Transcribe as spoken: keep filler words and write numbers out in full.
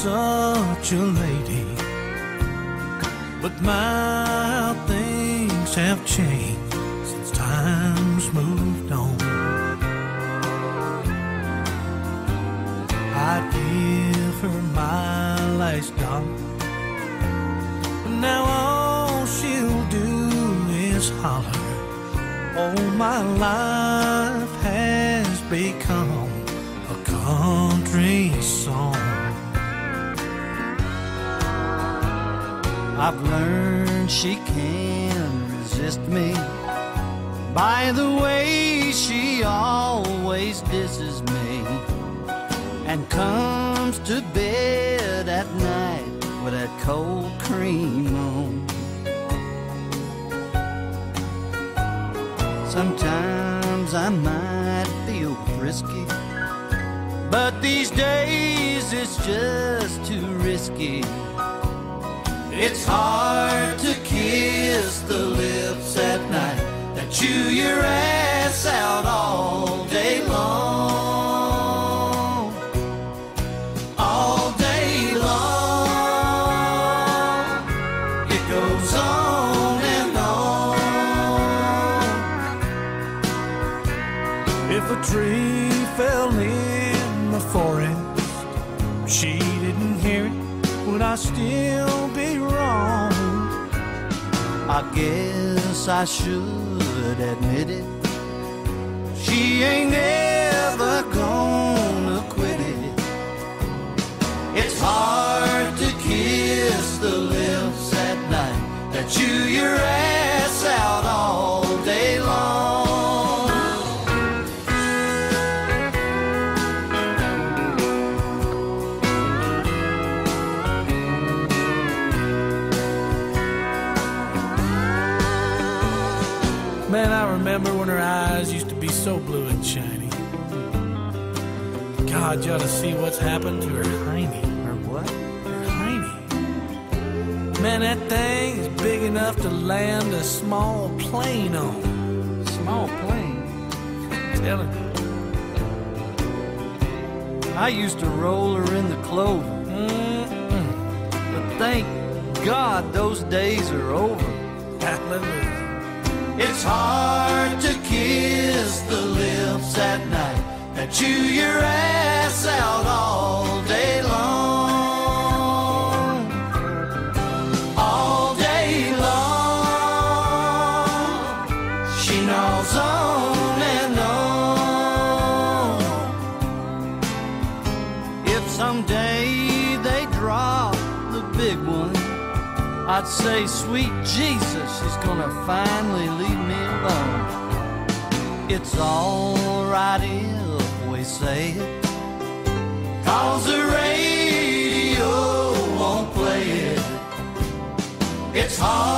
such a lady, but my things have changed since time's moved on. I'd give her my last dollar, but now all she'll do is holler. Oh, my life has become a country song. I've learned she can't resist me by the way she always disses me and comes to bed at night with that cold cream on. Sometimes I might feel frisky, but these days it's just too risky. It's hard to kiss the lips at night that chew your ass out all day long. All day long, it goes on and on. If a tree fell in the forest, she didn't hear it, would I still be wrong? I guess I should admit it. She ain't never gonna quit it. It's hard to kiss the lips at night that chew your ass out all day long. Man, I remember when her eyes used to be so blue and shiny. God, you ought to see what's happened to her hiney. Or what? Her hiney. Man, that thing is big enough to land a small plane on. Small plane? Tell him. I used to roll her in the clover. Mm-mm. But thank God those days are over. Hallelujah. It's hard to kiss the lips at night that chew your ass out all day long. All day long, she gnaws on and on. If someday they drop the big one, I'd say, sweet Jesus, she's gonna finally leave me alone. It's alright if we say it, 'cause the radio won't play it. It's hard